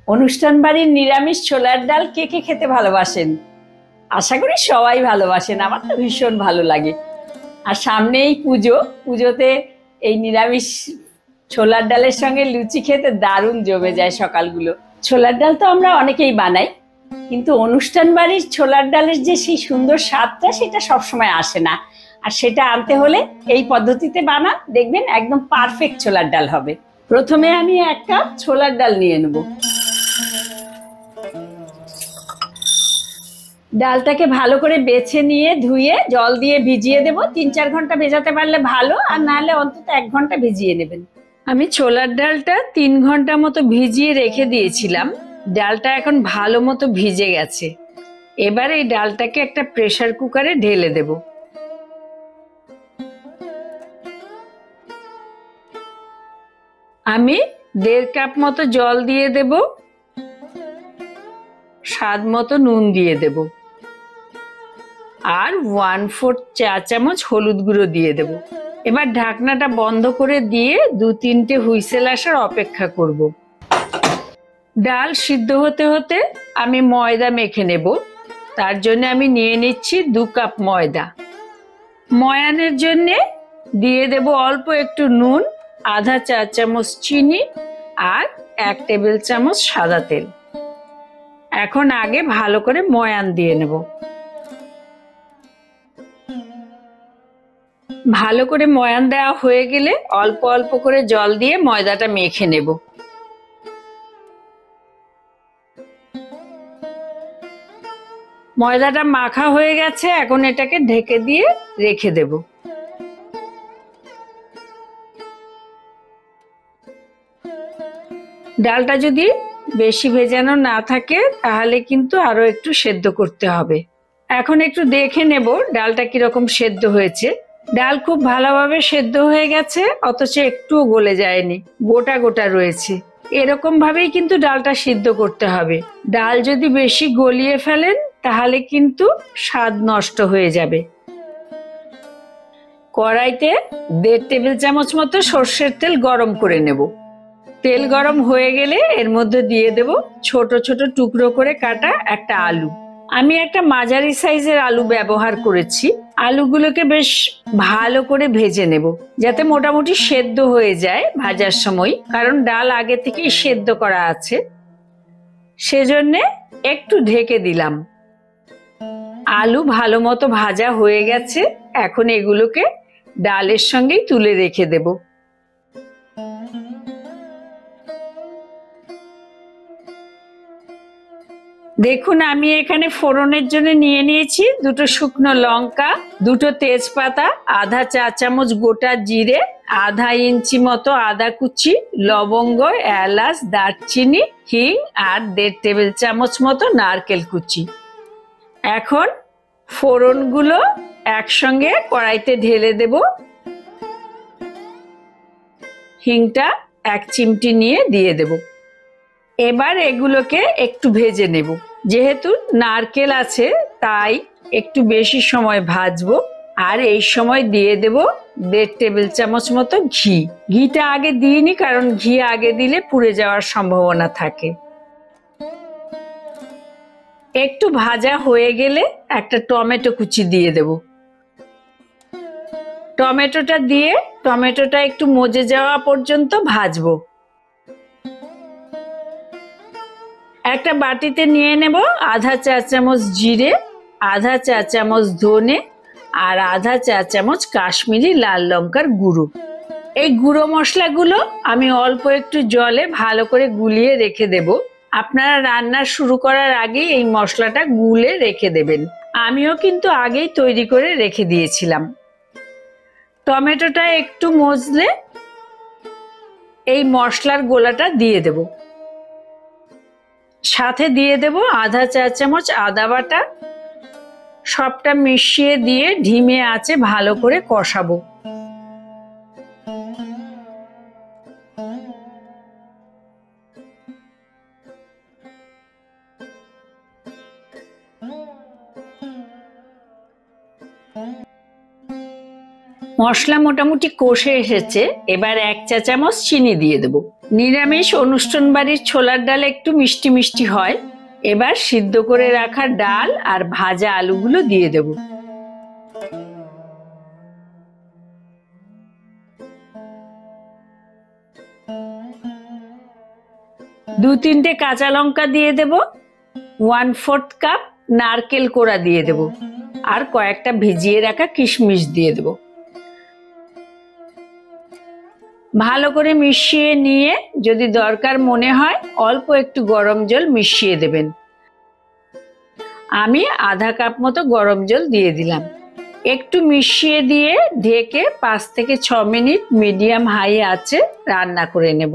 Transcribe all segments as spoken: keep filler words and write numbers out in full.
অনুষ্ঠান বাড়ির নিরামিষ ছোলার ডাল কে কে খেতে ভালোবাসেন? আশা করি সবাই ভালোবাসেন। আমার তো ভীষণ ভালো লাগে। আর সামনেই পুজো, পুজোতে এই নিরামিষ ছোলার ডালের সঙ্গে লুচি খেতে দারুণ জমে যায় সকালগুলো। ছোলার ডাল তো আমরা অনেকেই বানাই, কিন্তু অনুষ্ঠান বাড়ির ছোলার ডালের যে সেই সুন্দর স্বাদটা সেটা সবসময় আসে না। আর সেটা আনতে হলে এই পদ্ধতিতে বানান, দেখবেন একদম পারফেক্ট ছোলার ডাল হবে। প্রথমে আমি এক কাপ ছোলার ডাল নিয়ে নেব। ডালটাকে ভালো করে বেছে নিয়ে ধুয়ে জল দিয়ে ভিজিয়ে দেব। তিন চার ঘন্টা ভেজাতে পারলে ভালো, আর না হলে অন্তত এক ঘন্টা ভিজিয়ে নেবেন। আমি ছোলার ডালটা তিন ঘন্টা মতো ভিজিয়ে রেখে দিয়েছিলাম। ডালটা এখন ভালো মতো ভিজে গেছে। এবার এই ডালটাকে একটা প্রেসার কুকারে ঢেলে দেব। আমি দেড় কাপ মতো জল দিয়ে দেব, স্বাদ মতো নুন দিয়ে দেব, আর ওয়ান ফোর্থ চা চামচ হলুদ গুঁড়ো দিয়ে দেব। এবার ঢাকনাটা বন্ধ করে দিয়ে দু তিনটে হুইসেল আসার অপেক্ষা করব। ডাল সিদ্ধ হতে হতে আমি ময়দা মেখে নেব। তার জন্য আমি নিয়ে নিচ্ছি দু কাপ ময়দা। ময়ানের জন্য দিয়ে দেব অল্প একটু নুন, আধা চা চামচ চিনি আর এক টেবিল চামচ সাদা তেল। এখন আগে ভালো করে ময়ান দিয়ে নেব। ভালো করে ময়ান দেওয়া হয়ে গেলে অল্প অল্প করে জল দিয়ে ময়দাটা মেখে নেব। ময়দাটা মাখা হয়ে গেছে, এখন এটাকে ঢেকে দিয়ে রেখে দেব। ডালটা যদি বেশি ভেজানো না থাকে তাহলে কিন্তু আরো একটু সেদ্ধ করতে হবে। এখন একটু দেখে নেব ডালটা কিরকম সেদ্ধ হয়েছে। ডাল খুব ভালোভাবে সেদ্ধ হয়ে গেছে, অথচ একটুও গলে যায়নি, গোটা গোটা রয়েছে। এরকম ভাবেই কিন্তু ডালটা সিদ্ধ করতে হবে। ডাল যদি বেশি গলিয়ে ফেলেন তাহলে কিন্তু স্বাদ নষ্ট হয়ে যাবে। কড়াইতে দেড় টেবিল চামচ মতো সর্ষের তেল গরম করে নেব। তেল গরম হয়ে গেলে এর মধ্যে দিয়ে দেব ছোট ছোট টুকরো করে কাটা একটা আলু। আমি একটা মাঝারি সাইজের আলু ব্যবহার করেছি। আলুগুলোকে বেশ ভালো করে ভেজে নেব, যাতে মোটামুটি সেদ্ধ হয়ে যায় ভাজার সময়, কারণ ডাল আগে থেকেই সেদ্ধ করা আছে। সেজন্য একটু ঢেকে দিলাম। আলু ভালো মতো ভাজা হয়ে গেছে, এখন এগুলোকে ডালের সঙ্গেই তুলে রেখে দেব। দেখুন, আমি এখানে ফোড়নের জন্য নিয়ে নিয়েছি দুটো শুকনো লঙ্কা, দুটো তেজপাতা, আধা চা চামচ গোটা জিরে, আধা ইঞ্চি মতো আদা কুচি, লবঙ্গ, এলাচ, দারচিনি, হিং আর দেড় টেবিল চামচ মতো নারকেল কুচি। এখন ফোড়নগুলো একসঙ্গে কড়াইতে ঢেলে দেব। হিংটা এক চিমটি নিয়ে দিয়ে দেব। এবার এগুলোকে একটু ভেজে নেব। যেহেতু নারকেল আছে তাই একটু বেশি সময় ভাজবো। আর এই সময় দিয়ে দেব দেড় টেবিল চামচ মতো ঘি। ঘিটা আগে দিইনি, কারণ ঘি আগে দিলে পুড়ে যাওয়ার সম্ভাবনা থাকে। একটু ভাজা হয়ে গেলে একটা টমেটো কুচি দিয়ে দেব। টমেটোটা দিয়ে টমেটোটা একটু মজে যাওয়া পর্যন্ত ভাজবো। একটা বাটিতে নিয়ে নেব আধা চা চামচ জিরে, আধা চা চামচ ধনে আর আধা চা চামচ কাশ্মীরি লাল লঙ্কার গুঁড়ো। এই গুঁড়ো মশলাগুলো আমি অল্প একটু জলে ভালো করে গুলিয়ে রেখে দেব। আপনারা রান্না শুরু করার আগে এই মশলাটা গুলে রেখে দেবেন। আমিও কিন্তু আগেই তৈরি করে রেখে দিয়েছিলাম। টমেটোটা একটু মজলে এই মশলার গোলাটা দিয়ে দেব। সাথে দিয়ে দেব আধা চা চামচ আদা বাটা। সবটা মিশিয়ে দিয়ে ধিমে আঁচে ভালো করে কষাবো। মশলা মোটামুটি কষে এসেছে, এবার এক চা চামচ চিনি দিয়ে দেব। নিরামিষ অনুষ্ঠান বাড়ির ছোলার ডাল একটু মিষ্টি মিষ্টি হয়। এবার সিদ্ধ করে রাখা ডাল আর ভাজা আলুগুলো দিয়ে দেব। দু তিনটে কাঁচা লঙ্কা দিয়ে দেব, ওয়ান ফোর্থ কাপ নারকেল কোড়া দিয়ে দেব, আর কয়েকটা ভিজিয়ে রাখা কিশমিশ দিয়ে দেব। ভালো করে মিশিয়ে নিয়ে যদি দরকার মনে হয় অল্প একটু গরম জল মিশিয়ে দেবেন। আমি আধা কাপ মতো গরম জল দিয়ে দিলাম। একটু মিশিয়ে দিয়ে ঢেকে পাঁচ থেকে ছ মিনিট মিডিয়াম হাই আঁচে রান্না করে নেব।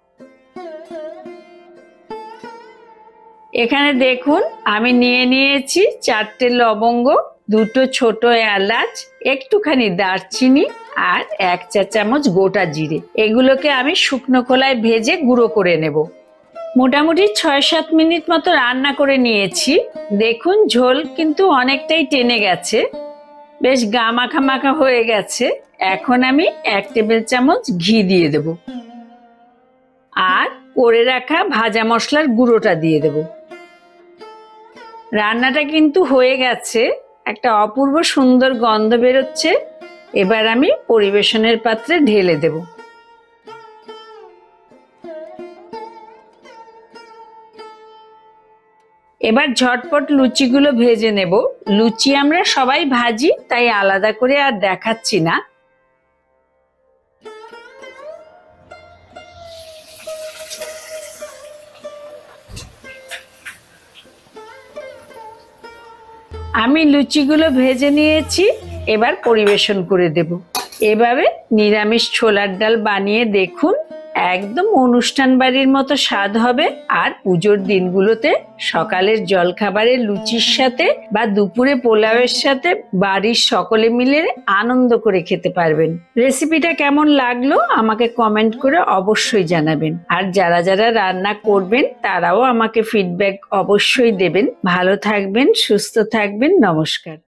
এখানে দেখুন আমি নিয়ে নিয়েছি চারটে লবঙ্গ, দুটো ছোট এলাচ, একটুখানি দারচিনি আর এক চা চামচ গোটা জিরে। এগুলোকে আমি শুকনো খোলায় ভেজে গুঁড়ো করে নেব। মোটামুটি ছয় সাত মিনিট মতো রান্না করে নিয়েছি। দেখুন ঝোল কিন্তু অনেকটাই টেনে গেছে, বেশ গা মাখা মাখা হয়ে গেছে। এখন আমি এক টেবিল চামচ ঘি দিয়ে দেব আর করে রাখা ভাজা মশলার গুঁড়োটা দিয়ে দেব। রান্নাটা কিন্তু হয়ে গেছে, একটা অপূর্ব সুন্দর গন্ধ বেরোচ্ছে। এবার আমি পরিবেশনের পাত্রে ঢেলে দেব। এবার ঝটপট লুচিগুলো ভেজে নেব। লুচি আমরা সবাই ভাজি, তাই আলাদা করে আর দেখাচ্ছি না। আমি লুচিগুলো ভেজে নিয়েছি, এবার পরিবেশন করে দেব। এভাবে নিরামিষ ছোলার ডাল বানিয়ে দেখুন, একদম অনুষ্ঠান বাড়ির মতো স্বাদ হবে। আর পুজোর দিনগুলোতে সকালের জলখাবারে লুচির সাথে বা দুপুরে পোলাওয়ের সাথে বাড়ির সকলে মিলে আনন্দ করে খেতে পারবেন। রেসিপিটা কেমন লাগলো আমাকে কমেন্ট করে অবশ্যই জানাবেন। আর যারা যারা রান্না করবেন তারাও আমাকে ফিডব্যাক অবশ্যই দেবেন। ভালো থাকবেন, সুস্থ থাকবেন। নমস্কার।